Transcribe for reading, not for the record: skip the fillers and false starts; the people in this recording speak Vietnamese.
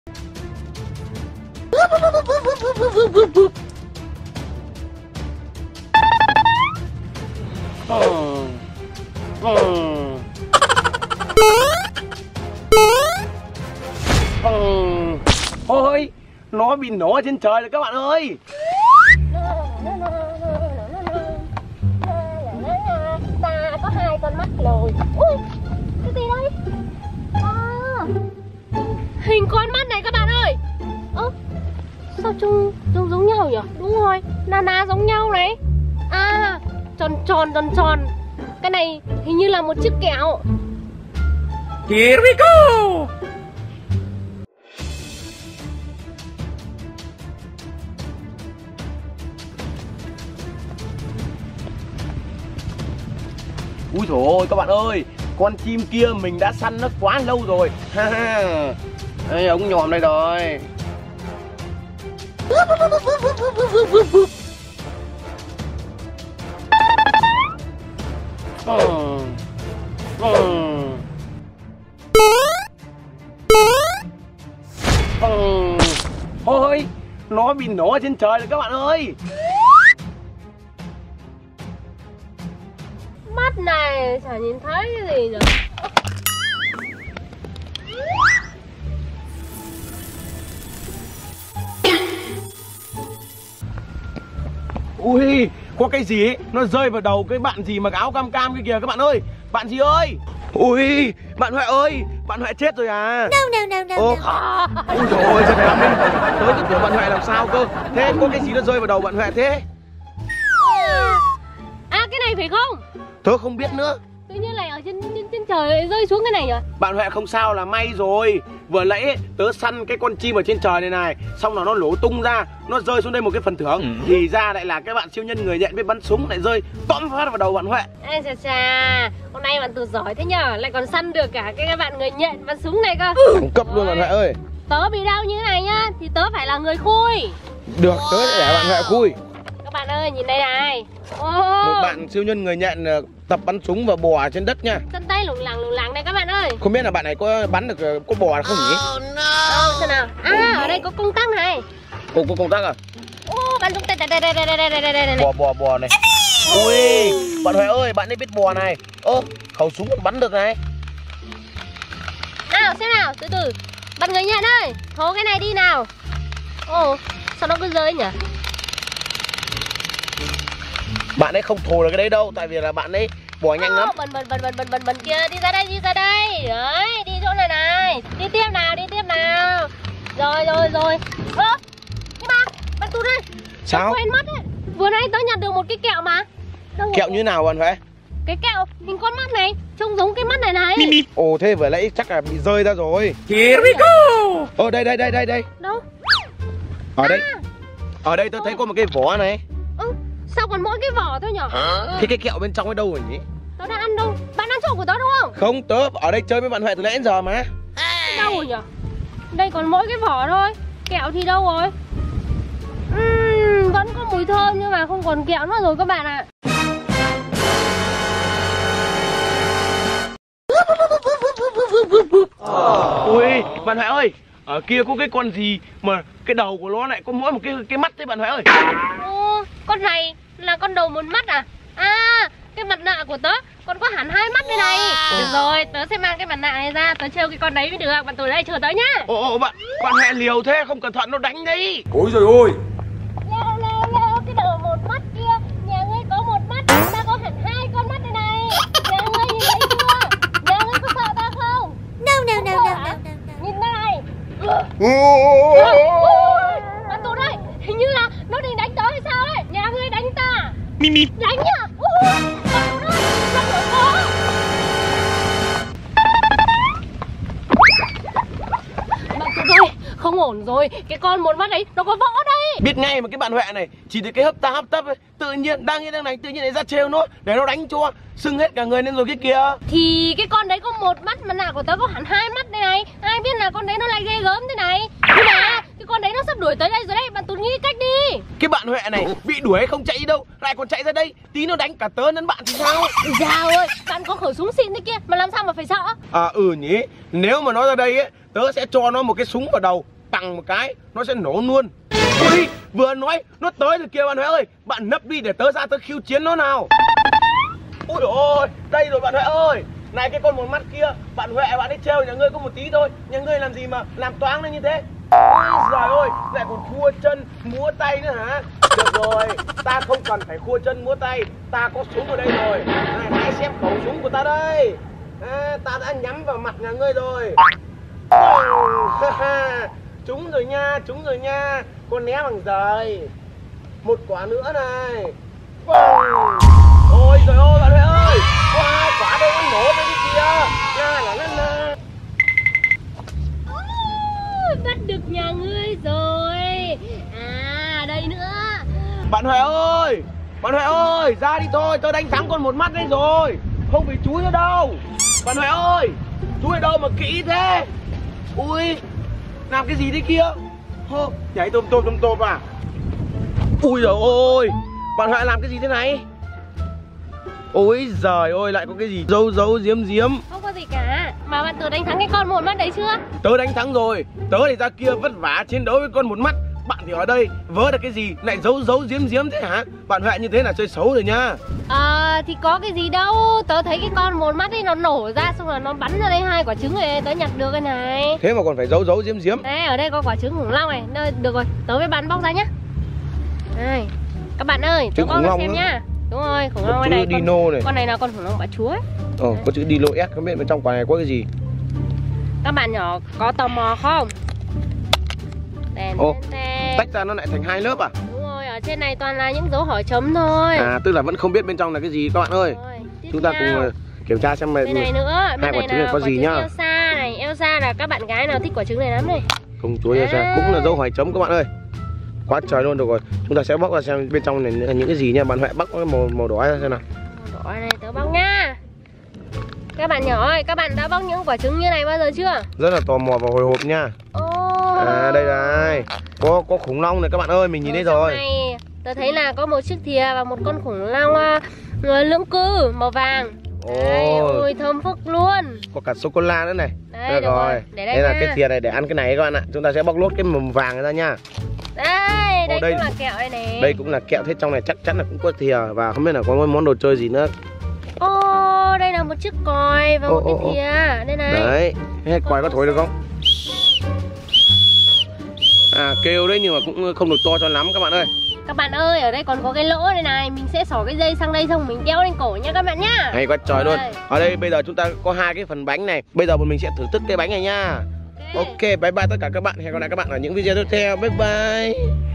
Ôi, nó bị nổ trên trời rồi các bạn ơi. Ta có hai con mắt lồi. Ui, cái gì đây? Hình con mắt này các bạn ơi. Sao trông giống nhau nhỉ? Đúng rồi, Nana giống nhau này. Tròn tròn. Cái này hình như là một chiếc kẹo. Here we go. Úi dồi ôi các bạn ơi, con chim kia mình đã săn nó quá lâu rồi. Đây, ống nhòm đây rồi. Ôi, nó bị nổ trên trời rồi các bạn ơi. Mắt này chả nhìn thấy cái gì nhỉ? Ui, có cái gì ấy, nó rơi vào đầu cái bạn gì mặc áo cam cam kia kìa các bạn ơi. Bạn gì ơi? Ui, bạn Huệ ơi, bạn Huệ chết rồi à? No. Ôi trời ơi, giật lắm đấy. Tới cái tưởng bạn Huệ làm sao cơ. Thế có cái gì nó rơi vào đầu bạn Huệ thế? Cái này phải không? Tớ không biết nữa. Tự nhiên lại ở trên trời rơi xuống cái này rồi. Bạn Huệ không sao là may rồi. Vừa nãy ấy, tớ săn cái con chim ở trên trời này xong rồi nó nổ tung ra, nó rơi xuống đây một cái phần thưởng. Thì ra lại là cái bạn siêu nhân người nhện với bắn súng lại rơi tóm phát vào đầu bạn Huệ. Ê chà, hôm nay bạn Tụt giỏi thế nhờ, lại còn săn được cả cái bạn người nhện bắn súng này cơ. Đẳng cấp luôn bạn Huệ ơi. Tớ bị đau như thế này nhá, thì tớ phải là người khui. Được, tớ sẽ để bạn Huệ khui. Các bạn ơi, nhìn đây này. Một bạn siêu nhân người nhện tập bắn súng và bò trên đất nha. Chân tay lủng lẳng đây các bạn ơi. Không biết là bạn này có bắn được, có bò không nhỉ? Xem nào. Ở đây có công tắc này. Có công tắc à? Bắn súng đây. Bò này. Ui, bạn Huệ ơi, bạn ấy biết bò này. Khẩu súng còn bắn được này. Nào xem nào, từ từ. Bạn người nhện ơi, thố cái này đi nào. Sao nó cứ rơi nhỉ? Bạn ấy không thồ được cái đấy đâu, tại vì là bạn ấy bò nhanh lắm. Bẩn kia, đi ra đây. Đấy, đi chỗ này. Đi tiếp nào. Rồi. Nhưng mà, bạn Tụt ơi. Sao? Tớ quên mất ấy. Vừa nãy tớ nhặt được một cái kẹo mà. Kẹo như nào bạn Huệ? Cái kẹo hình con mắt này, trông giống cái mắt này. Ồ, thế vừa nãy chắc là bị rơi ra rồi. Here we go. Đây. Đâu? Ở đây tôi thấy có một cái vỏ này. Sao còn mỗi cái vỏ thôi nhở? Thế cái kẹo bên trong ở đâu rồi nhỉ? Tớ đã ăn đâu. Bạn ăn chỗ của tớ đúng không? Không, tớ ở đây chơi với bạn Huệ từ nãy đến giờ mà. Đâu rồi nhở? Đây còn mỗi cái vỏ thôi. Kẹo thì đâu rồi? Vẫn có mùi thơm nhưng mà không còn kẹo nữa rồi các bạn ạ. Ui, bạn Huệ ơi, ở kia có cái con gì mà cái đầu của nó lại có mỗi một cái mắt đấy bạn Huệ ơi. Con này là con đầu một mắt à? Cái mặt nạ của tớ còn có hẳn hai mắt đây này. Được rồi, tớ sẽ mang cái mặt nạ này ra, tớ trêu cái con đấy mới được. Bạn Tụt đây chờ tớ nhá. Bạn Huệ liều thế, không cẩn thận nó đánh đấy. Ôi giời ơi. Leo, cái đầu một mắt kia, nhà ngươi có một mắt, ta có hẳn hai con mắt đây này. Nhà ngươi nhìn thấy chưa? Nhà ngươi có sợ ta không? No. Nhìn đây này. Bạn Tụt ơi, hình như là nó định đánh tớ hay sao ấy. Nhà ngươi đánh ta. Đánh nhá. Bạn Tụt ơi, nó nổi có. Bạn Tụt ơi, không ổn rồi. Cái con một mắt đấy nó có võ đây. Biết ngay mà cái bạn Huệ này chỉ được cái hấp tấp ấy. Tự nhiên đang như thế này tự nhiên lại ra trêu nó để nó đánh cho sưng hết cả người lên rồi cái kia. Thì cái con đấy có một mắt, mặt nạ của tớ có hẳn hai mắt đây này. Ai biết là con đấy nó lại ghê gớm thế này. Nhưng mà cái con đấy nó sắp đuổi tới đây rồi đấy. Bạn Tụt nghĩ cách đi. Cái bạn Huệ này bị đuổi không chạy đi đâu, lại còn chạy ra đây, tí nó đánh cả tớ lẫn bạn thì sao? Dao ơi, bạn có khẩu súng xịn thế kia mà làm sao mà phải sợ? Nhỉ, nếu mà nó ra đây ấy, tớ sẽ cho nó một cái súng vào đầu, tằng một cái nó sẽ nổ luôn. Ui, vừa nói nó tới rồi kìa bạn Huệ ơi, bạn nấp đi để tớ ra tớ khiêu chiến nó nào. Ôi ôi, đây rồi bạn Huệ ơi. Này cái con một mắt kia, bạn Huệ bạn ấy trêu nhà ngươi có một tí thôi, nhà ngươi làm gì mà làm toáng lên như thế? Ôi giời ơi, lại còn khua chân, múa tay nữa hả? Được rồi, ta không cần phải khua chân múa tay, ta có súng ở đây rồi. Này, hãy xem khẩu súng của ta đây. Ta đã nhắm vào mặt nhà ngươi rồi. Trúng rồi nha, trúng rồi nha. Con né bằng giời. Một quả nữa này. Ôi trời ơi bạn Huệ ơi, có hai quả đâu nó nổ bên kia. Là bắt được nhà ngươi rồi. Đây nữa. Bạn Huệ ơi, ra đi thôi, tôi đánh thắng con một mắt đấy rồi. Không phải chú nữa đâu. Bạn Huệ ơi, chú ở đâu mà kỹ thế? Ui, làm cái gì thế kia? Nhảy tôm à? Ui giời ơi, bạn Huệ làm cái gì thế này? Ôi giời ơi, lại có cái gì giấu giếm. Không có gì cả, mà bạn Tớ đánh thắng cái con một mắt đấy chưa? Tớ đánh thắng rồi, tớ thì ra kia vất vả chiến đấu với con một mắt. Bạn thì ở đây vớ được cái gì lại giấu giếm thế hả? Bạn Huệ như thế là chơi xấu rồi nha. Thì có cái gì đâu, tớ thấy cái con một mắt ấy nó nổ ra xong rồi nó bắn ra đây hai quả trứng này, tớ nhặt được cái này. Thế mà còn phải giấu giếm. Đây, ở đây có quả trứng khủng long này. Đây, được rồi, tớ với bạn bóc ra nhá. Đây, các bạn ơi, tớ bóc ra xem nhá. Đúng rồi, khủng long này. Con này là con khủng long bả chúa ấy. Có chữ Dino S, không biết bên trong quả này có cái gì. Các bạn nhỏ có tò mò không? Tách ra nó lại thành hai lớp à? Đúng rồi, ở trên này toàn là những dấu hỏi chấm thôi. Tức là vẫn không biết bên trong là cái gì các bạn ơi. Chúng ta cùng kiểm tra xem bên này nữa, hai quả trứng này có gì nhá. Elsa là các bạn gái nào thích quả trứng này lắm này. Công chúa Elsa cũng là dấu hỏi chấm các bạn ơi. Quá trời luôn. Được rồi, chúng ta sẽ bóc ra xem bên trong này là những cái gì nha. Bạn Huệ bóc cái màu đỏ ra xem nào. Màu đỏ này tớ bóc nha. Các bạn nhỏ ơi, các bạn đã bóc những quả trứng như này bao giờ chưa? Rất là tò mò và hồi hộp nha. Đây này, có khủng long này các bạn ơi, mình nhìn thấy rồi. Này, tớ thấy là có một chiếc thìa và một con khủng long lưỡng cư màu vàng. Ôi thơm phức luôn. Có cả sô cô la nữa này. Được rồi. Đây là cái thìa này để ăn cái này các bạn ạ. Chúng ta sẽ bóc lốt cái mầm vàng ra nha. Đây cũng là kẹo đây này. Đây cũng là kẹo, thế trong này chắc chắn là cũng có thìa và không biết là có món đồ chơi gì nữa. Đây là một chiếc còi và một cái thìa. Đây này. Đấy, cái còi có thổi được không? Kêu đấy nhưng mà cũng không được to cho lắm các bạn ơi. Các bạn ơi, ở đây còn có cái lỗ này này, mình sẽ xỏ cái dây sang đây xong mình đeo lên cổ nha các bạn nhá. Hay quá trời luôn. Ở đây bây giờ chúng ta có hai cái phần bánh này. Bây giờ bọn mình sẽ thưởng thức cái bánh này nha. Ok, bye bye tất cả các bạn. Hẹn gặp lại các bạn ở những video tiếp theo. Bye bye.